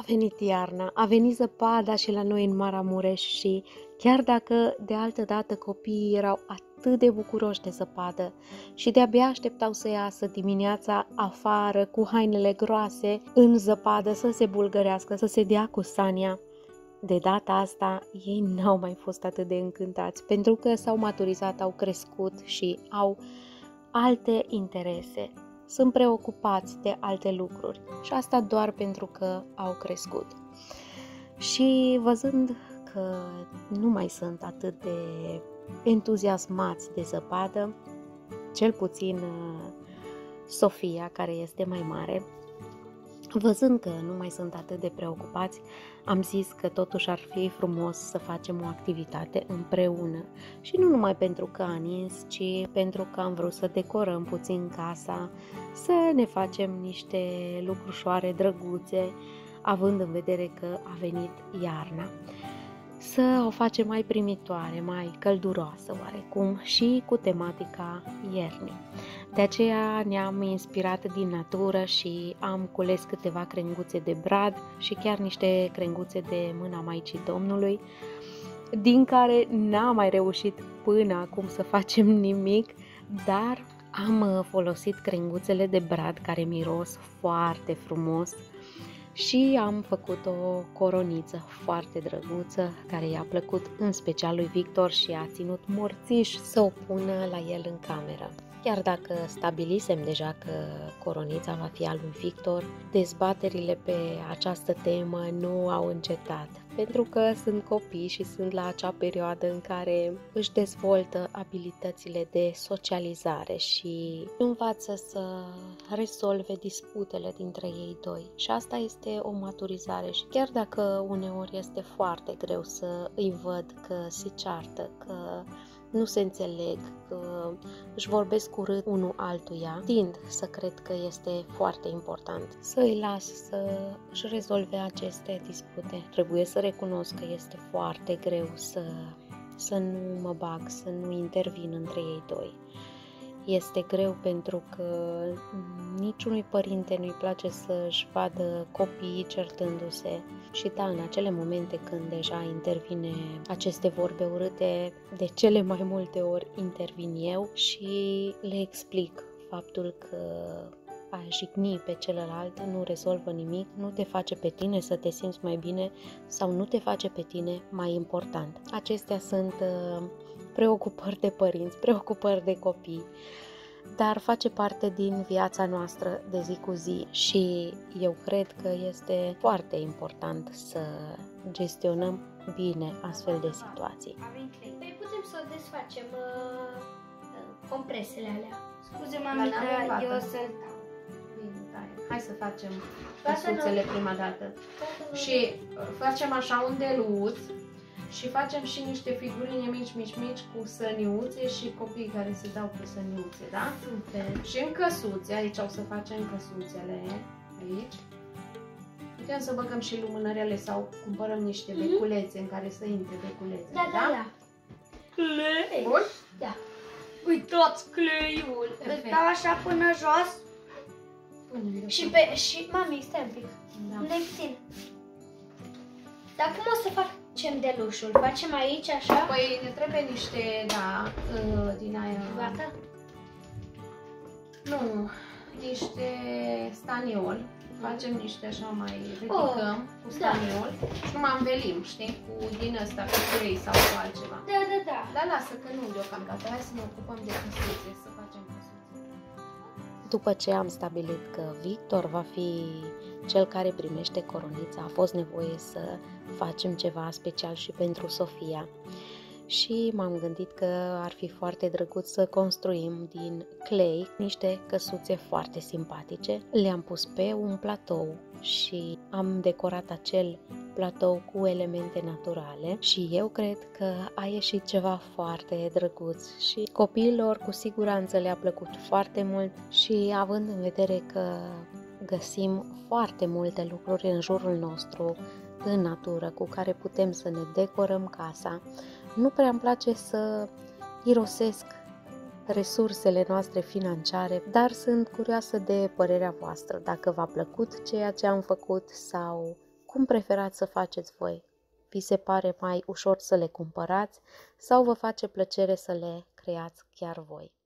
venit iarna, a venit zăpada și la noi în Maramureș și chiar dacă de altă dată copiii erau atât de bucuroși de zăpadă și de-abia așteptau să iasă dimineața afară cu hainele groase în zăpadă să se bulgărească, să se dea cu Sania, de data asta ei n-au mai fost atât de încântați pentru că s-au maturizat, au crescut și au alte interese. Sunt preocupați de alte lucruri și asta doar pentru că au crescut. Și văzând că nu mai sunt atât de entuziasmați de zăpadă, cel puțin Sofia, care este mai mare, văzând că nu mai sunt atât de preocupați, am zis că totuși ar fi frumos să facem o activitate împreună. Și nu numai pentru că a nins, ci pentru că am vrut să decorăm puțin casa, să ne facem niște lucrușoare drăguțe, având în vedere că a venit iarna. Să o facem mai primitoare, mai călduroasă oarecum și cu tematica iernii. De aceea ne-am inspirat din natură și am cules câteva crenguțe de brad și chiar niște crenguțe de mâna Maicii Domnului, din care n-am mai reușit până acum să facem nimic, dar am folosit crenguțele de brad care miros foarte frumos și am făcut o coroniță foarte drăguță care i-a plăcut în special lui Victor și a ținut morțiș să o pună la el în cameră. Chiar dacă stabilisem deja că coronița va fi a lui Victor, dezbaterile pe această temă nu au încetat, pentru că sunt copii și sunt la acea perioadă în care își dezvoltă abilitățile de socializare și învață să rezolve disputele dintre ei doi. Și asta este o maturizare și chiar dacă uneori este foarte greu să îi văd că se ceartă, că nu se înțeleg, că își vorbesc urât unul altuia, tind să cred că este foarte important să îi las să își rezolve aceste dispute. Trebuie să recunosc că este foarte greu să nu mă bag, să nu intervin între ei doi. Este greu pentru că niciunui părinte nu-i place să-și vadă copiii certându-se și da, în acele momente când deja intervine aceste vorbe urâte, de cele mai multe ori intervin eu și le explic faptul că a jigni pe celălalt nu rezolvă nimic, nu te face pe tine să te simți mai bine sau nu te face pe tine mai important. Acestea sunt preocupări de părinți, preocupări de copii, dar face parte din viața noastră de zi cu zi și eu cred că este foarte important să gestionăm bine astfel de situații. Avem clei. Păi putem să desfacem compresele alea. Scuze, mami, că eu sunt... Hai să facem căsuțele prima dată. Și facem așa un deluț și facem și niște figurine mici cu săniuțe și copii care se dau cu săniuțe, da? Super. Și în căsuțe, aici o să facem căsuțele, aici. Putem să băgăm și lumânărele sau cumpărăm niște beculețe în care să intre beculețe, da? Clei? Bun? Da. Uitați cleiul. Îl dau așa până jos. Și mami, stai un pic. Da. Unde-i puțin? Dar cum o să facem delușul? Facem aici așa? Păi ne trebuie niște, da, din aia... Gata? Nu, niște staniol. Facem niște așa mai ridicăm cu staniol și nu mai învelim, știi, cu din ăsta, cu ulei sau cu altceva. Da. Dar lasă că nu deocamdată, hai să ne ocupăm de căsuțe, să facem căsuțe. După ce am stabilit că Victor va fi cel care primește coronița, a fost nevoie să facem ceva special și pentru Sofia. Și m-am gândit că ar fi foarte drăguț să construim din clei niște căsuțe foarte simpatice. Le-am pus pe un platou și am decorat acel platou cu elemente naturale și eu cred că a ieșit ceva foarte drăguț și copiilor cu siguranță le-a plăcut foarte mult și având în vedere că găsim foarte multe lucruri în jurul nostru, în natură, cu care putem să ne decorăm casa, nu prea îmi place să irosesc resursele noastre financiare, dar sunt curioasă de părerea voastră, dacă v-a plăcut ceea ce am făcut sau Cum preferați să faceți voi? Vi se pare mai ușor să le cumpărați sau vă face plăcere să le creați chiar voi?